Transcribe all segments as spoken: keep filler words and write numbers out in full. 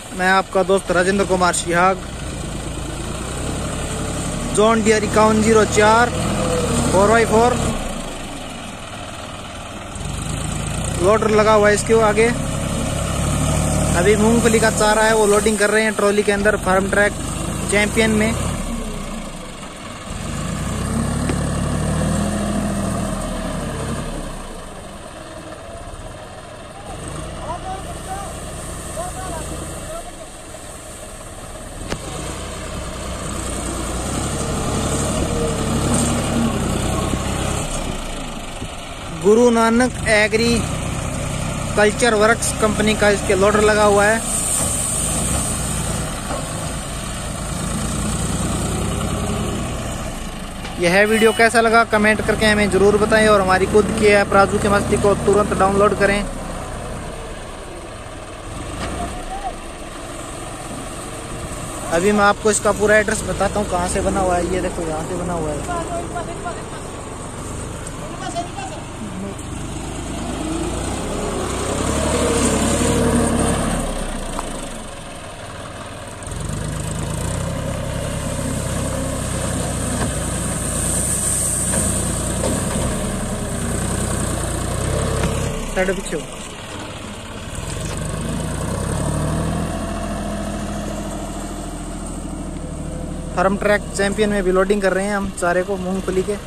मैं आपका दोस्त राजेंद्र कुमार शिहाग। जॉन डियर इक्यावन जीरो चार फोर बाई फोर लोडर लगा हुआ है इसके आगे। अभी मूंगफली का चारा है वो लोडिंग कर रहे हैं ट्रॉली के अंदर फार्म ट्रैक चैंपियन में। Guru Nanak agriculture works company का इसके लोडर लगा हुआ है। यह वीडियो कैसा लगा कमेंट करके हमें जरूर बताएं और हमारी खुद की ऐप राजू की मस्ती को तुरंत डाउनलोड करें। अभी मैं आपको इसका पूरा एड्रेस बताता हूँ कहाँ से बना हुआ है। ये देखो यहाँ से बना हुआ है। साइड पीछे हो। फार्म ट्रैक चैंपियन में भी लोडिंग कर रहे हैं हम चारे को मूंगफली के।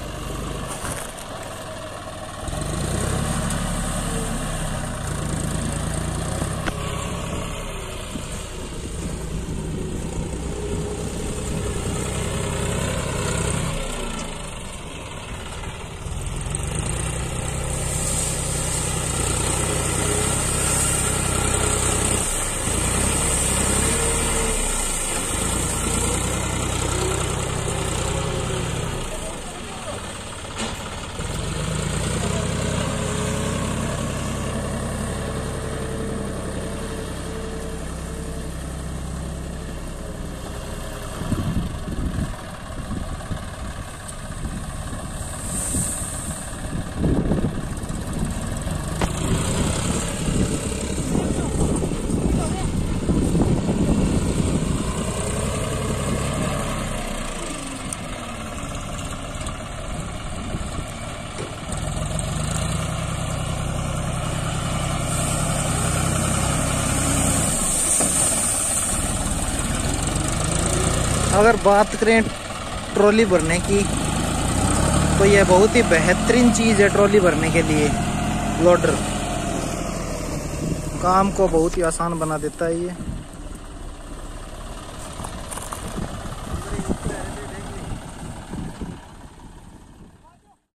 अगर बात करें ट्रॉली भरने की तो यह बहुत ही बेहतरीन चीज़ है ट्रॉली भरने के लिए। लोडर काम को बहुत ही आसान बना देता है ये।